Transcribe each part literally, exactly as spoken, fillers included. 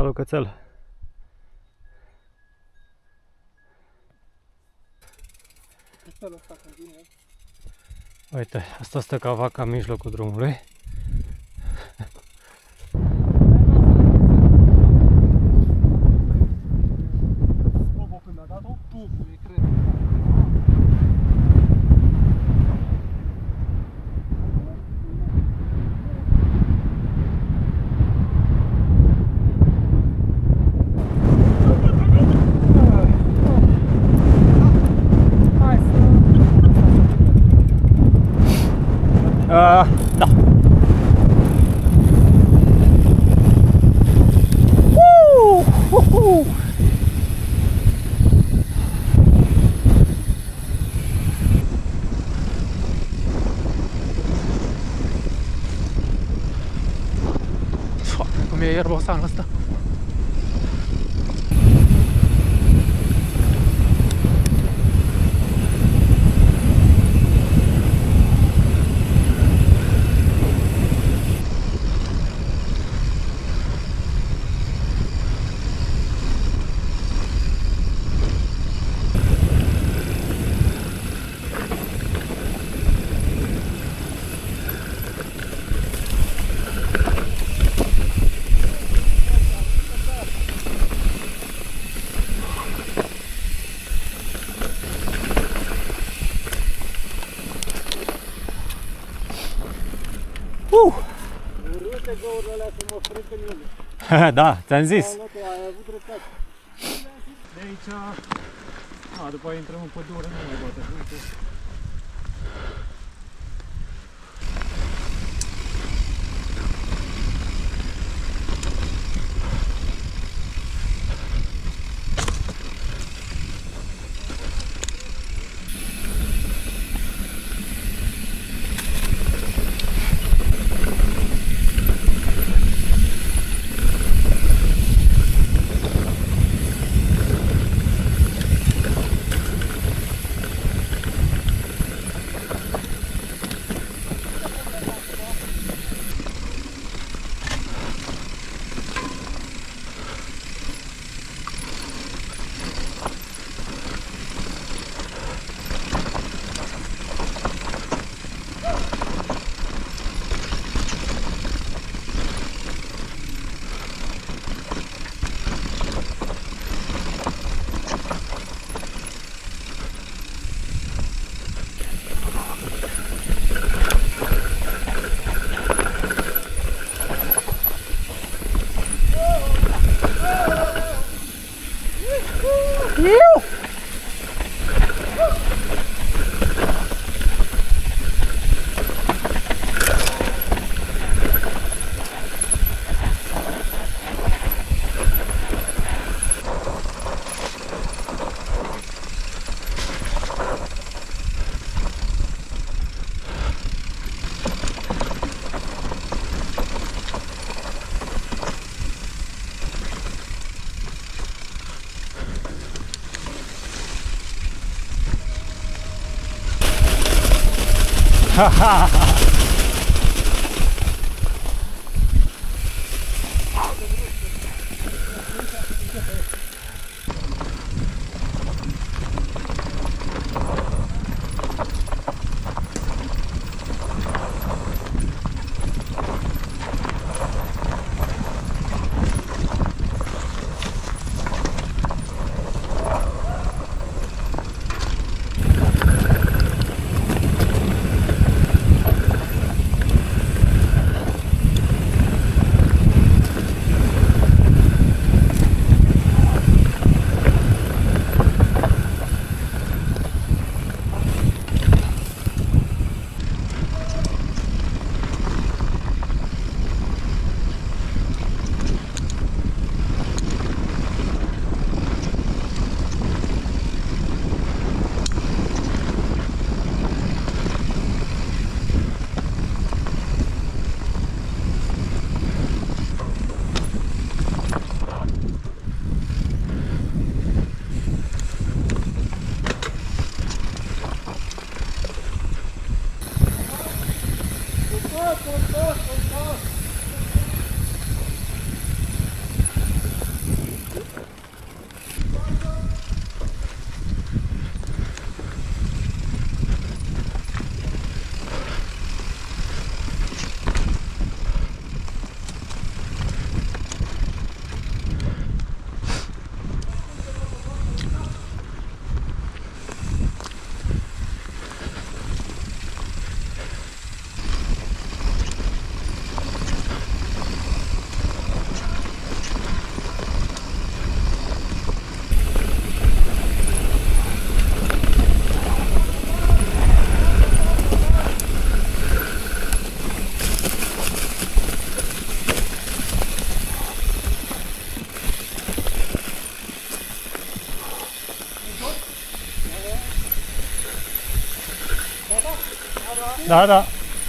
Salut, cățel! Uite, asta stă ca vaca în mijlocul drumului. Uh, da. Uh, uh, uh. Cum e ierbosanul ăsta? Uh! Urâte găurile alea să mă frec în ele. Da, ți-am zis. Ai avut dreptate. De aici... A, după aia intrăm în pădure, nu mai poate. Uite. Ha ha ha! Da, da.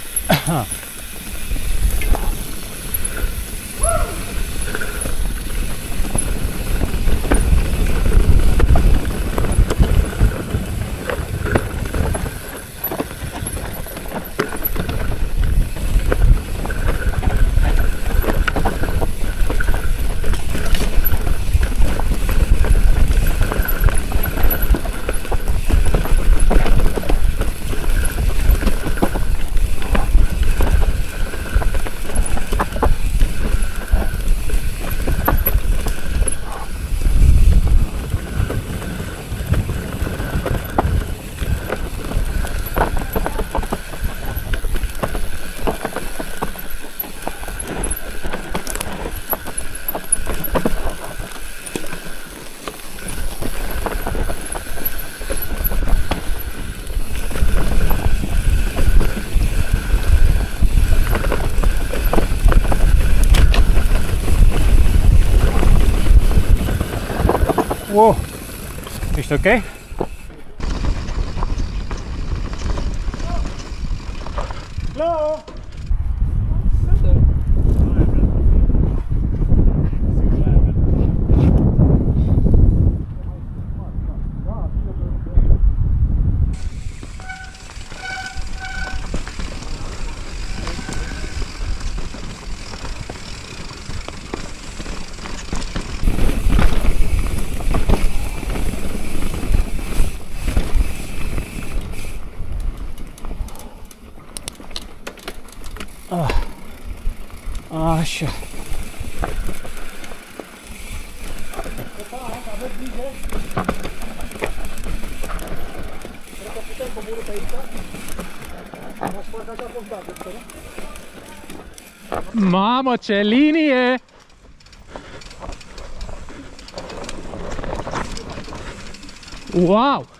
Wow, ești ok? Hello! Așa. Mamă, ce linie! Wow!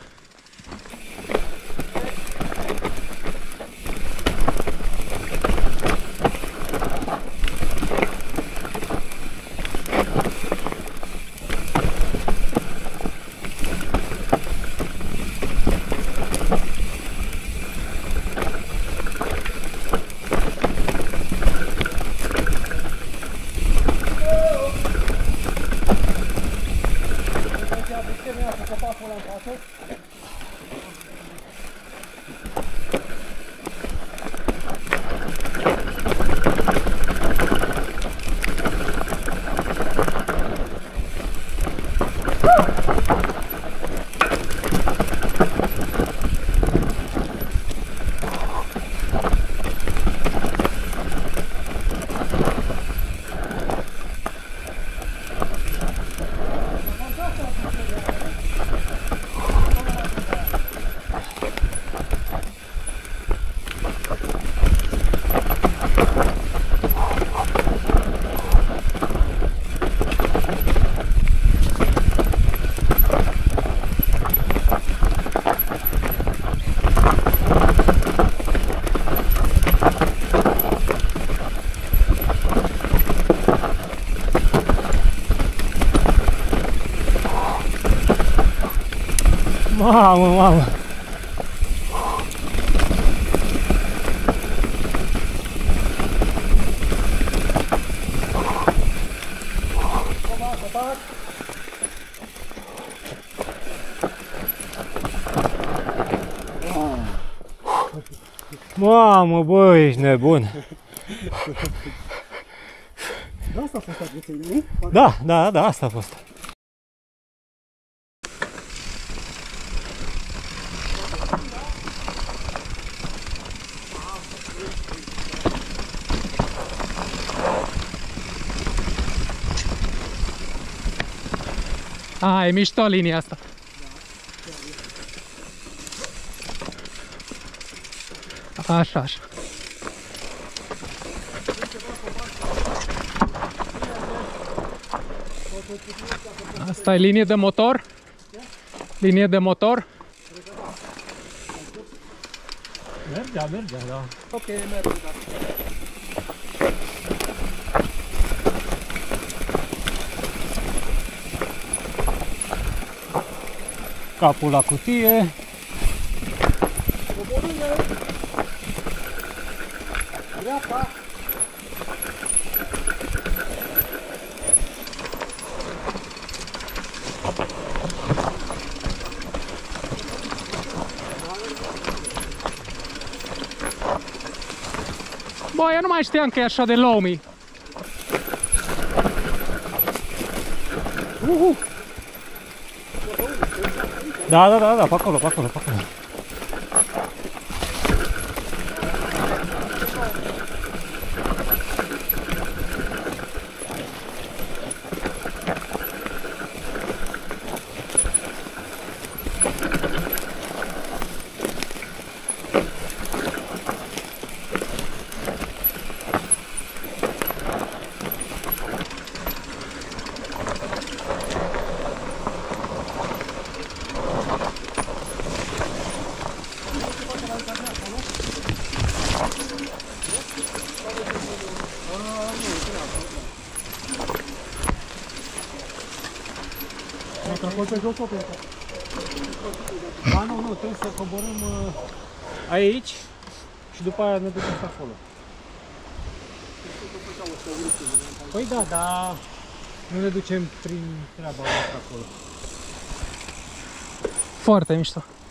Mamă, mamă! Mamă, bă, ești nebun! Da, asta a fost advețenie, nu? Da, da, da, asta a fost. A, e mișto linia asta. Așa, așa. Asta e linie de motor? Linie de motor? Mergea, mergea, da. Ok, merg, da. Capul la cutie. dreapta. Bă, eu nu mai știam că e așa de loamy. Uhu. Da, da, da, da, pe acolo, pe acolo, pe acolo. Acolo pe jos sau pe acolo? Da, nu, nu, trebuie să coborâm uh, aici și după aia ne ducem pe acolo. Păi da, dar nu ne ducem prin treaba asta acolo. Foarte mișto.